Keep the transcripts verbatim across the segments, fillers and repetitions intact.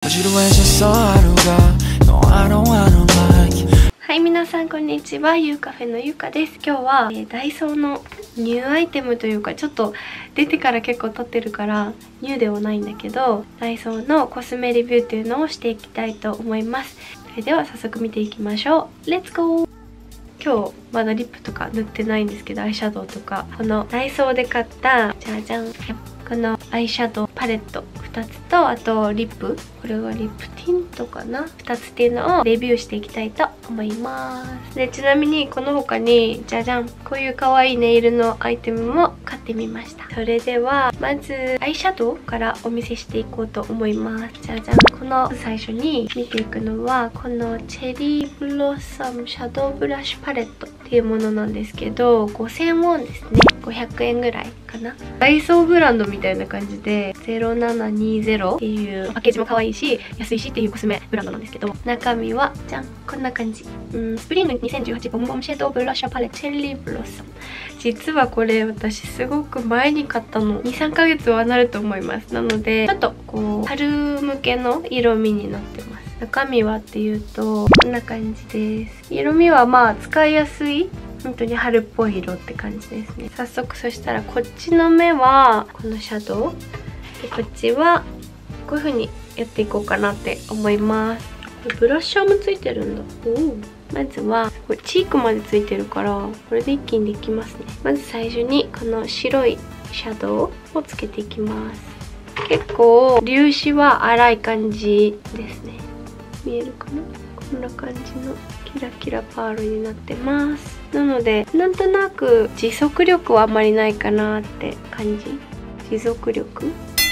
はい、皆さんこんにちは。ゆうカフェのゆうかです。今日は、えー、ダイソーのニューアイテムというか、ちょっと出てから結構経ってるからニューではないんだけど、ダイソーのコスメレビューっていうのをしていきたいと思います。それでは早速見ていきましょう。レッツゴー。今日まだリップとか塗ってないんですけど、アイシャドウとかこのダイソーで買ったじゃじゃん、このアイシャドウパレットふたつと、あとリップ、これはリップティントかな、ふたつっていうのをレビューしていきたいと思います。でちなみにこの他にじゃじゃん、こういう可愛いネイルのアイテムも買ってみました。それではまずアイシャドウからお見せしていこうと思います。じゃじゃん、この最初に見ていくのはこのチェリーブロッサムシャドウブラシパレットっていうものなんですけど、ごせんウォンですね。ごひゃくえんぐらいかな。ダイソーブランドみたいな感じでゼロななにゼロっていうパッケージも可愛いし安いしっていうコスメブランドなんですけど、中身はじゃん、こんな感じ。うん、スプリングにせんじゅうはちボンボンシェドウブラシャパレットチェリーブロッサム。実はこれ私すごく前に買ったの。にさんかげつはなると思います。なのでちょっとこう春向けの色味になってます。中身はっていうとこんな感じです。色味はまあ使いやすい本当に春っぽい色って感じですね。早速、そしたらこっちの目はこのシャドウで、こっちはこういう風にやっていこうかなって思います。これブラッシャーもついてるんだ。おまずはこれチークまでついてるからこれで一気にできますね。まず最初にこの白いシャドウをつけていきます。結構粒子は粗い感じですね。見えるかな、こんな感じのキラキラパールになってます。なのでなんとなく持続力はあんまりないかなって感じ。持続力、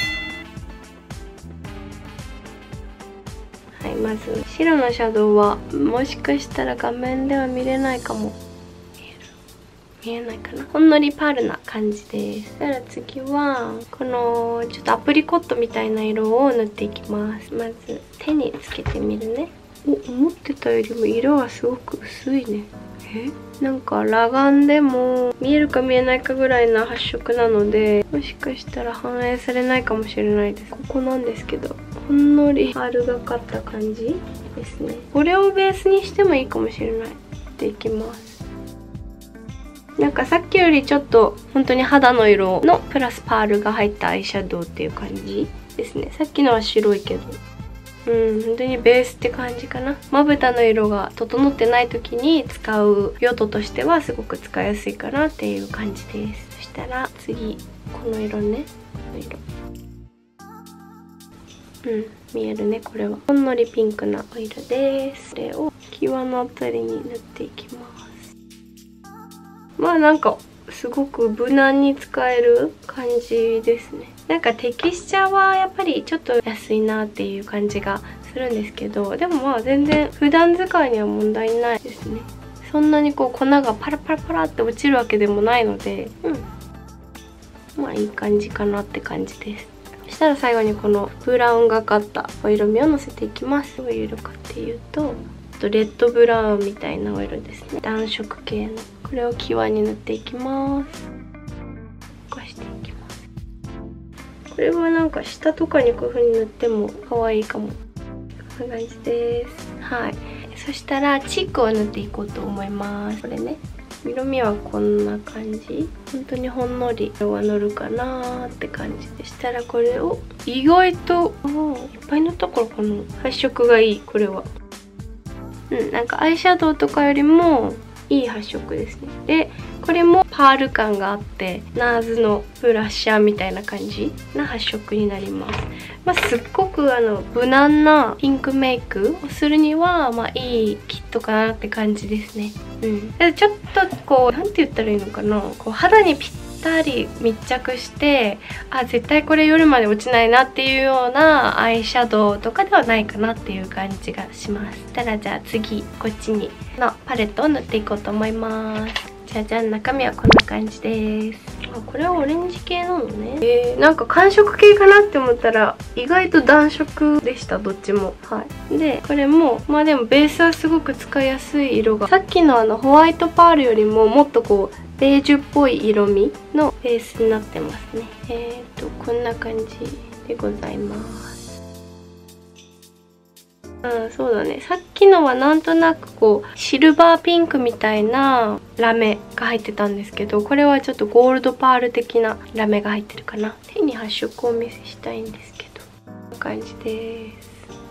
はい、まず白のシャドウはもしかしたら画面では見れないかも。見えないかな。ほんのりパールな感じです。そしたら次はこのちょっとアプリコットみたいな色を塗っていきます。まず手につけてみるね。お、思ってたよりも色はすごく薄いね。えなんか裸眼でも見えるか見えないかぐらいな発色なので、もしかしたら反映されないかもしれないです。ここなんですけど、ほんのりパールがかった感じですね。これをベースにしてもいいかもしれない。でいきます。なんかさっきよりちょっと本当に肌の色のプラスパールが入ったアイシャドウっていう感じですね。さっきのは白いけど、うん、本当にベースって感じかな。まぶたの色が整ってない時に使う用途としてはすごく使いやすいかなっていう感じです。そしたら次この色ね、この色、うん、見えるね。これはほんのりピンクなお色です。これを際のあたりに塗っていきます。まあなんかすごく無難に使える感じですね。なんかテキスチャーはやっぱりちょっと安いなっていう感じがするんですけど、でもまあ全然普段使いには問題ないですね。そんなにこう粉がパラパラパラって落ちるわけでもないので、うん、まあいい感じかなって感じです。そしたら最後にこのブラウンがかったお色味をのせていきます。どういう色かっていうとレッドブラウンみたいなお色ですね。暖色系のこれを際に塗っていきます。ぼかしていきます。これはなんか下とかにこういう風に塗っても可愛いかも。こんな感じです。はい。そしたらチークを塗っていこうと思います。これね、色味はこんな感じ。本当にほんのり色が乗るかなーって感じでしたら、これを意外といっぱい塗ったからかな、発色がいい。これはうん、なんかアイシャドウとかよりもいい発色ですね。でこれもパール感があってナーズのブラッシャーみたいな感じな発色になります。まあ、すっごくあの無難なピンクメイクをするにはまあいいキットかなって感じですね。うん、でちょっとこうなんて言ったらいいのかな、こう肌にぴったり密着してあ絶対これ夜まで落ちないなっていうようなアイシャドウとかではないかなっていう感じがします。たらじゃあ次こっちにのパレットを塗っていこうと思います。じゃじゃん、中身はこんな感じです。あ、これはオレンジ系なのね。えー、なんか寒色系かなって思ったら意外と暖色でした、どっちも。はい。でこれもまあでもベースはすごく使いやすい色が、さっきのあのホワイトパールよりももっとこうベージュっぽい色味のベースになってますね。えーとこんな感じでございます。 うん、そうだね。さっきのはなんとなくこうシルバーピンクみたいなラメが入ってたんですけど、これはちょっとゴールドパール的なラメが入ってるかな。手に発色をお見せしたいんですけど、こんな感じです。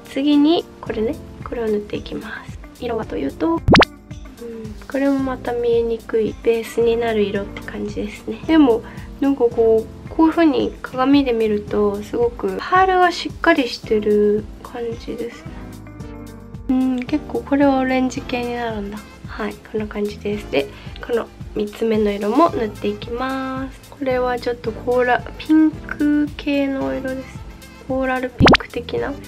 次にこれね、これを塗っていきます。色はというと、うん、これもまた見えにくいベースになる色って感じですね。でもなんかこうこういう風に鏡で見るとすごくパールがしっかりしてる感じですね。うん、結構これはオレンジ系になるんだ。はい、こんな感じです。でこのみっつめの色も塗っていきます。これはちょっとコーラピンク系の色ですね。コーラルピンク的な、うん、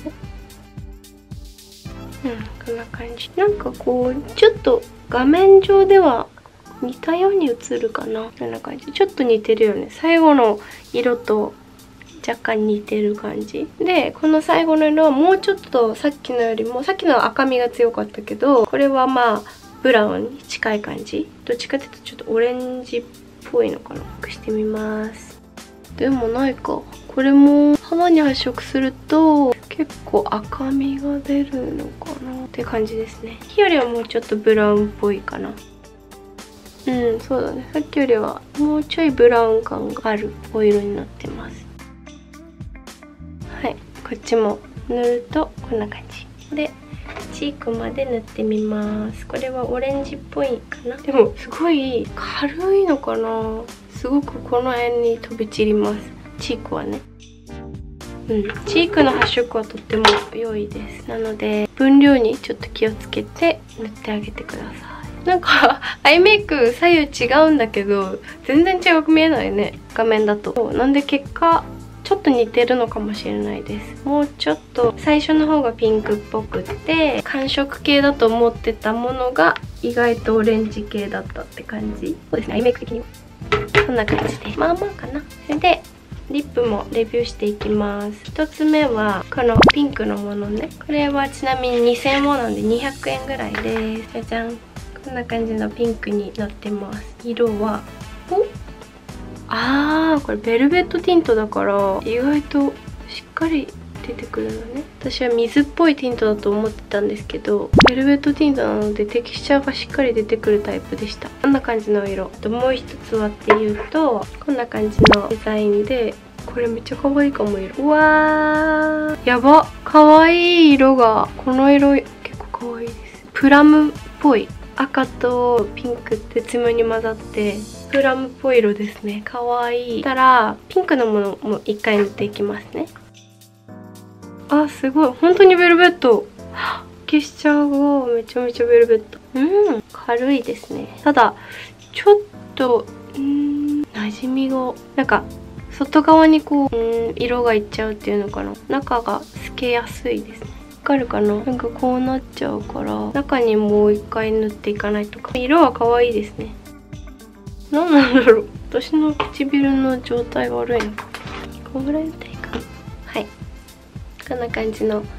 こんな感じ。なんかこうちょっと画面上では似たように映るかな。こんな感じ。ちょっと似てるよね。最後の色と若干似てる感じで、この最後の色はもうちょっとさっきのよりも、さっきのは赤みが強かったけど、これはまあブラウンに近い感じ。どっちかっていうとちょっとオレンジっぽいのかな。隠してみます。でもないか。これも肌に発色すると結構赤みが出るのかなって感じですね。さっきよりはもうちょっとブラウンっぽいかな。うん、そうだね。さっきよりはもうちょいブラウン感があるお色になってます。はい、こっちも塗るとこんな感じで、チークまで塗ってみます。これはオレンジっぽいかな。でもすごい軽いのかな。すごくこの辺に飛び散ります。チークはね。うん、チークの発色はとっても良いです。なので分量にちょっと気をつけて塗ってあげてください。なんかアイメイク左右違うんだけど全然違く見えないね、画面だと。なんで結果ちょっと似てるのかもしれないです。もうちょっと最初の方がピンクっぽくって寒色系だと思ってたものが意外とオレンジ系だったって感じ。そうですね、アイメイク的にはこんな感じでまあまあかな。それでリップもレビューしていきます。ひとつめはこのピンクのものね。これはちなみににせんウォンなんでにひゃくえんぐらいです。じゃじゃん、こんな感じのピンクになってます。色はおあー、これベルベットティントだから意外としっかり出てくるのね。私は水っぽいティントだと思ってたんですけど、ベルベットティントなのでテキスチャーがしっかり出てくるタイプでした。こんな感じの色。あともう一つはっていうと、こんな感じのデザインで、これめっちゃ可愛いかも。色うわー、やば、可愛い色が。この色結構可愛いです。プラムっぽい赤とピンクって絶妙に混ざってプラムっぽい色ですね。可愛い。たらピンクのものも一回塗っていきますね。あ、すごい、本当にベルベット。テキスチャーがめちゃめちゃベルベット。うん、軽いですね。ただちょっとうん馴染みがなんか外側にこううん色がいっちゃうっていうのかな。中が透けやすいですね。わかるかな。なんかこうなっちゃうから中にもう一回塗っていかないとか。色は可愛いですね。何なんだろう、私の唇の状態悪いのか。こんぐらい塗ったらいいかな。はい、こんな感じの、はい、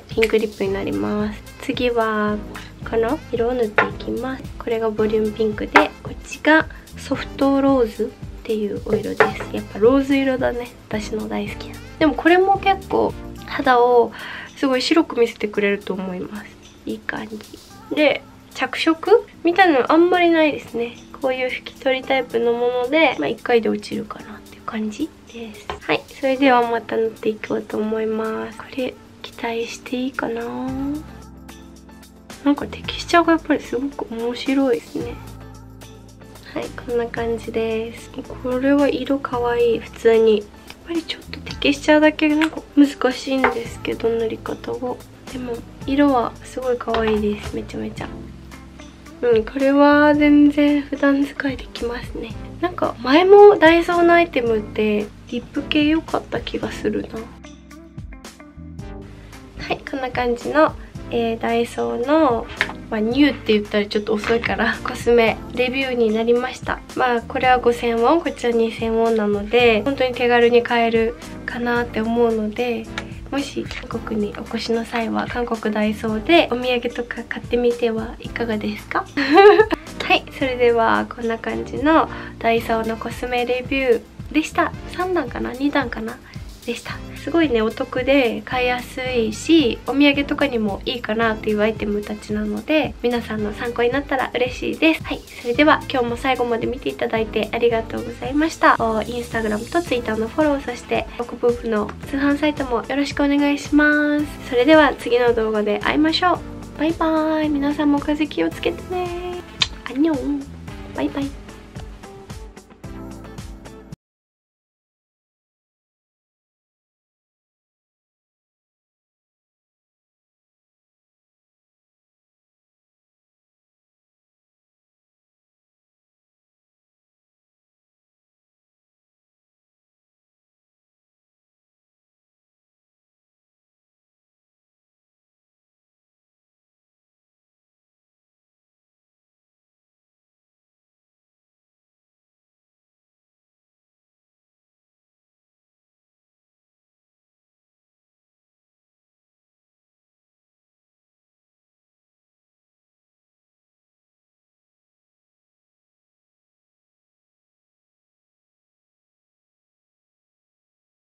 ピンクリップになります。次はこの色を塗っていきます。これがボリュームピンクで、こっちがソフトローズっていうお色です。やっぱローズ色だね、私の大好きな。でもこれも結構肌をすごい白く見せてくれると思います。いい感じで、着色みたいなのあんまりないですね。こういう拭き取りタイプのもので、まあ、いっかいで落ちるかなっていう感じです。はい、それではまた塗っていこうと思います。これ期待していいかな。なんかテキスチャーがやっぱりすごく面白いですね。はい、こんな感じです。これは色かわいい。普通にやっぱりちょっとテキスチャーだけなんか難しいんですけど、塗り方が。でも色はすごい可愛いです。めちゃめちゃ。うん、これは全然普段使いできますね。なんか前もダイソーのアイテムってリップ系良かった気がするな。はい、こんな感じの、えー、ダイソーの、まあ、ニューって言ったらちょっと遅いからコスメレビューになりました。まあこれはごせんウォン、こちらにせんウォンなので本当に手軽に買えるかなって思うので、もし韓国にお越しの際は韓国ダイソーでお土産とか買ってみてはいかがですか？はい、それではこんな感じのダイソーのコスメレビューでした。さんだんかなにだんかなでした。すごいねお得で買いやすいし、お土産とかにもいいかなっていうアイテムたちなので、皆さんの参考になったら嬉しいです。はい、それでは今日も最後まで見ていただいてありがとうございました。インスタグラムとツイッターのフォロー、そして僕夫婦の通販サイトもよろしくお願いします。それでは次の動画で会いましょう。バイバーイ。皆さんも風邪気をつけてね。アンニョン。バイバイ。